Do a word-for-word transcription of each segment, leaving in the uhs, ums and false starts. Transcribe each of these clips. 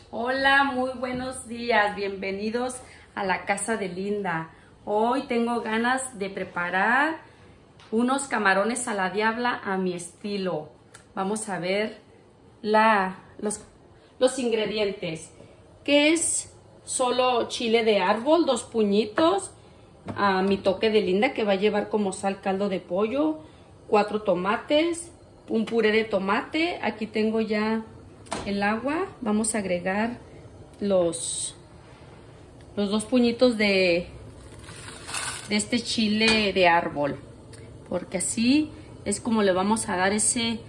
Hola, muy buenos días, bienvenidos a la casa de Linda. Hoy tengo ganas de preparar unos camarones a la diabla a mi estilo. Vamos a ver la, los, los ingredientes. Que es solo chile de árbol, dos puñitos, a mi toque de Linda que va a llevar como sal, caldo de pollo, cuatro tomates, un puré de tomate. Aquí tengo ya el agua. Vamos a agregar los, los dos puñitos de, de este chile de árbol, porque así es como le vamos a dar ese,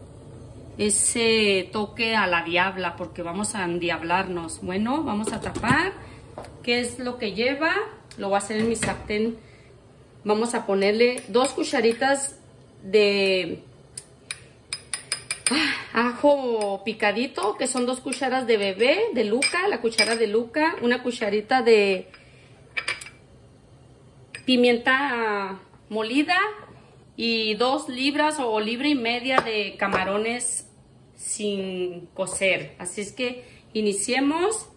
ese toque a la diabla, porque vamos a endiablarnos. Bueno, vamos a tapar. ¿Qué es lo que lleva? Lo voy a hacer en mi sartén. Vamos a ponerle dos cucharitas de ajo picadito, que son dos cucharas de bebé, de Luca, la cuchara de Luca, una cucharita de pimienta molida y dos libras o libra y media de camarones sin cocer. Así es que iniciemos.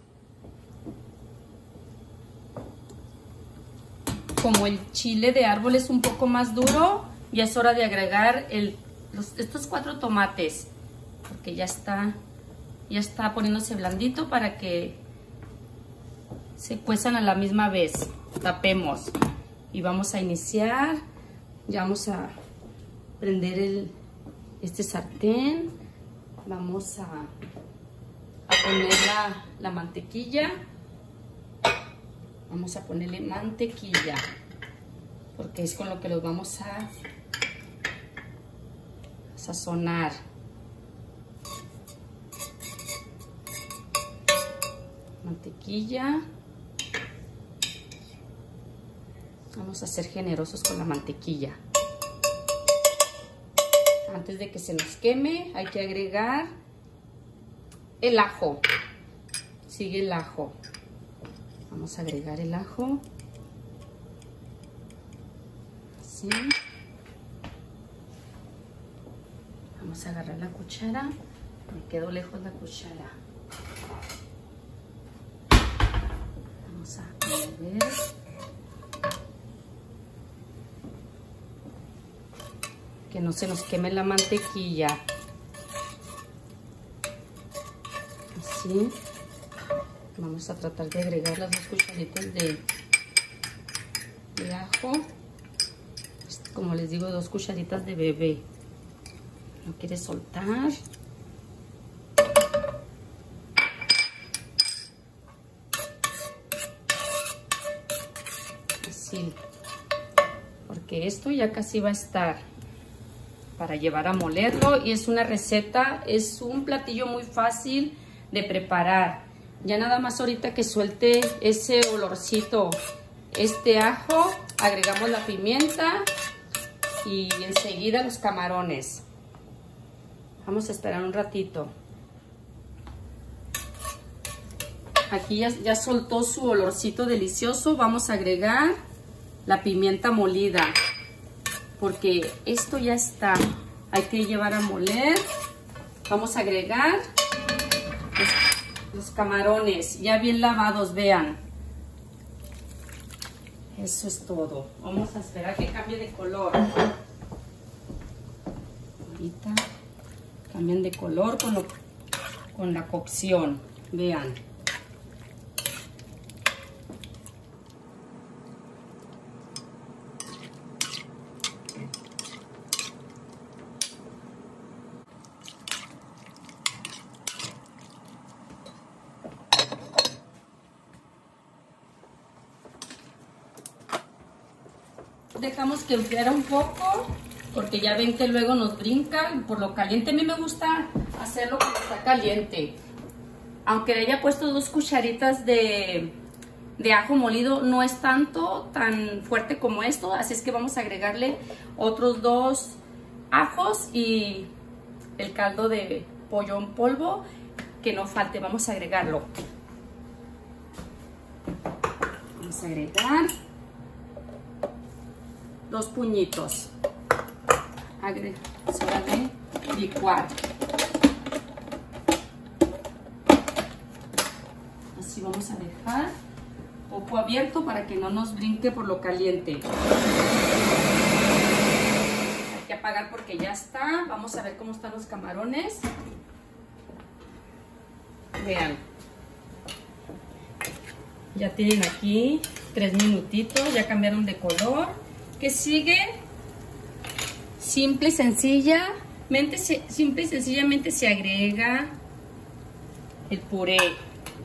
Como el chile de árbol es un poco más duro, ya es hora de agregar el Los, estos cuatro tomates, porque ya está ya está poniéndose blandito para que se cuezan a la misma vez. Tapemos y vamos a iniciar. Ya vamos a prender el, este sartén. Vamos a, a poner la, la mantequilla. Vamos a ponerle mantequilla, porque es con lo que los vamos a sazonar. Mantequilla. Vamos a ser generosos con la mantequilla. Antes de que se nos queme, hay que agregar el ajo. Sigue el ajo. Vamos a agregar el ajo. Así. Vamos a agarrar la cuchara. Me quedó lejos la cuchara. Vamos a mover. Que no se nos queme la mantequilla. Así. Vamos a tratar de agregar las dos cucharitas de, de ajo. Como les digo, dos cucharitas de bebé. No quiere soltar. Así. Porque esto ya casi va a estar para llevar a molerlo. Y es una receta, es un platillo muy fácil de preparar. Ya nada más ahorita que suelte ese olorcito, este ajo, agregamos la pimienta y enseguida los camarones. Vamos a esperar un ratito. Aquí ya, ya soltó su olorcito delicioso. Vamos a agregar la pimienta molida, porque esto ya está. Hay que llevar a moler. Vamos a agregar los, los camarones ya bien lavados, vean. Eso es todo. Vamos a esperar que cambie de color. Ahorita cambian de color con, lo, con la cocción. Vean. Dejamos que enfriara un poco, porque ya ven que luego nos brinca por lo caliente. A mí me gusta hacerlo cuando está caliente. Aunque le haya puesto dos cucharitas de, de ajo molido, no es tanto, tan fuerte como esto. Así es que vamos a agregarle otros dos ajos y el caldo de pollo en polvo, que no falte. Vamos a agregarlo. Vamos a agregar dos puñitos. Agregar, es hora de licuar. Así vamos a dejar poco abierto para que no nos brinque por lo caliente. Hay que apagar porque ya está. Vamos a ver cómo están los camarones. Vean. Ya tienen aquí tres minutitos, ya cambiaron de color. ¿Qué sigue? Simple y sencillamente, simple y sencillamente se agrega el puré. El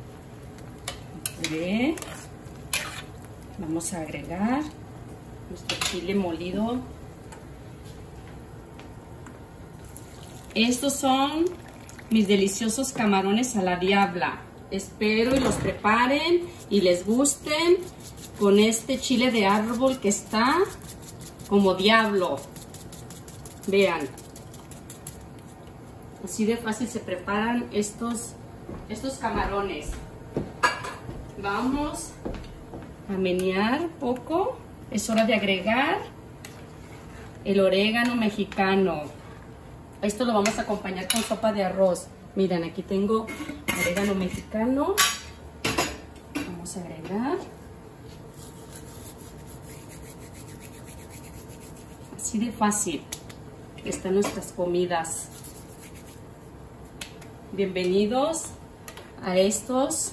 puré. Vamos a agregar nuestro chile molido. Estos son mis deliciosos camarones a la diabla. Espero y los preparen y les gusten con este chile de árbol que está como diablo. Vean. Así de fácil se preparan estos, estos camarones. Vamos a menear poco. Es hora de agregar el orégano mexicano. Esto lo vamos a acompañar con sopa de arroz. Miren, aquí tengo orégano mexicano. Vamos a agregar. Así de fácil están nuestras comidas. Bienvenidos a estos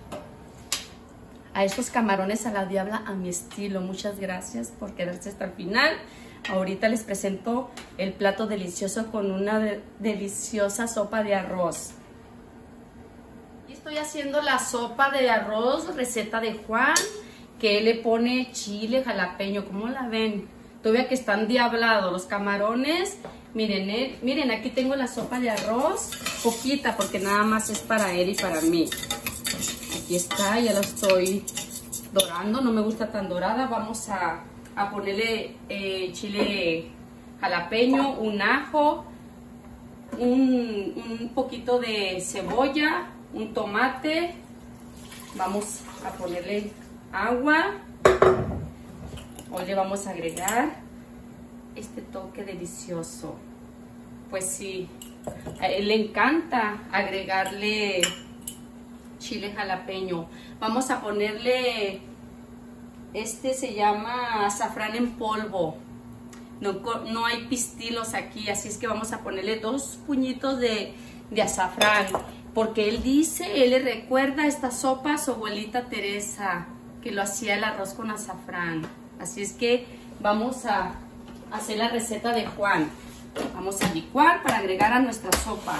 a estos camarones a la diabla a mi estilo. Muchas gracias por quedarse hasta el final. Ahorita les presento el plato delicioso con una de deliciosa sopa de arroz. Y estoy haciendo la sopa de arroz, receta de Juan, que él le pone chile jalapeño. ¿Cómo la ven? Todavía que están diablados los camarones. Miren, eh, miren, aquí tengo la sopa de arroz, poquita porque nada más es para él y para mí. Aquí está, ya la estoy dorando, no me gusta tan dorada. Vamos a, a ponerle eh, chile jalapeño, un ajo, un, un poquito de cebolla, un tomate. Vamos a ponerle agua. Hoy le vamos a agregar este toque delicioso. Pues sí, a él le encanta agregarle chile jalapeño. Vamos a ponerle, este se llama azafrán en polvo. No, no hay pistilos aquí, así es que vamos a ponerle dos puñitos de, de azafrán. Porque él dice, él le recuerda esta sopa a su abuelita Teresa, que lo hacía el arroz con azafrán. Así es que vamos a hacer la receta de Juan. Vamos a licuar para agregar a nuestra sopa.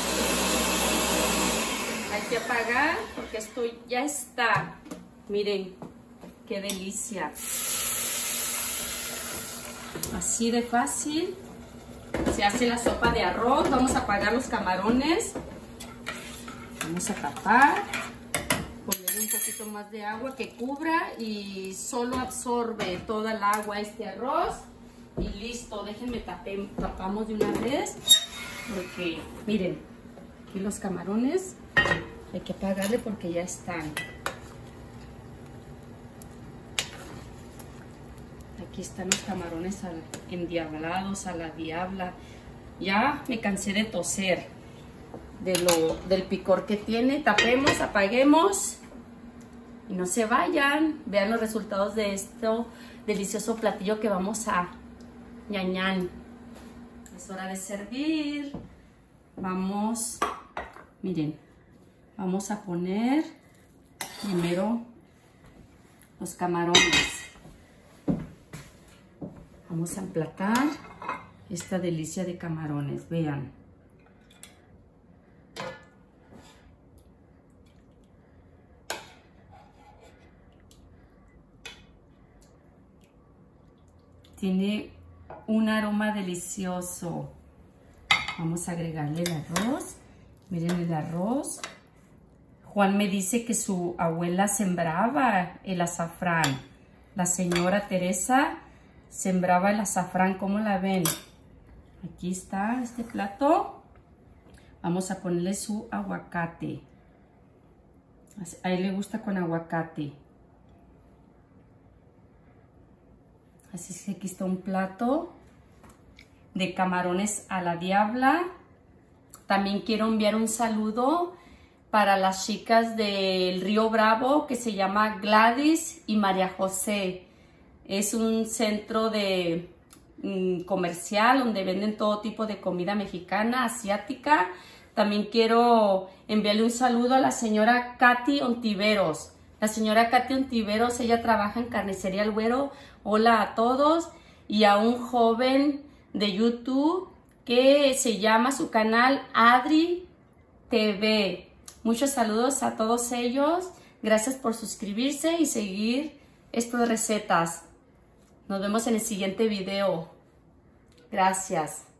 Hay que apagar porque esto ya está. Miren, qué delicia. Así de fácil se hace la sopa de arroz. Vamos a apagar los camarones. Vamos a tapar. Ponerle un poquito más de agua que cubra y solo absorbe toda el agua este arroz. Y listo, déjenme tape, tapamos de una vez. Porque, miren, aquí los camarones hay que apagarle porque ya están. Aquí están los camarones al, endiablados a la diabla. Ya me cansé de toser. De lo, del picor que tiene. Tapemos, apaguemos y no se vayan. Vean los resultados de este delicioso platillo que vamos a ñañán. Es hora de servir. Vamos, miren, vamos a poner primero los camarones. Vamos a emplatar esta delicia de camarones. Vean. Tiene un aroma delicioso. Vamos a agregarle el arroz. Miren el arroz. Juan me dice que su abuela sembraba el azafrán. La señora Teresa sembraba el azafrán. ¿Cómo la ven? Aquí está este plato. Vamos a ponerle su aguacate. A él le gusta con aguacate. Así es que aquí está un plato de camarones a la diabla. También quiero enviar un saludo para las chicas del Río Bravo que se llama Gladys y María José. Es un centro de mm, comercial donde venden todo tipo de comida mexicana, asiática. También quiero enviarle un saludo a la señora Katy Ontiveros. La señora Katy Ontiveros, ella trabaja en Carnicería El Güero. Hola a todos. Y a un joven de YouTube que se llama su canal Adri T V. Muchos saludos a todos ellos. Gracias por suscribirse y seguir estas recetas. Nos vemos en el siguiente video. Gracias.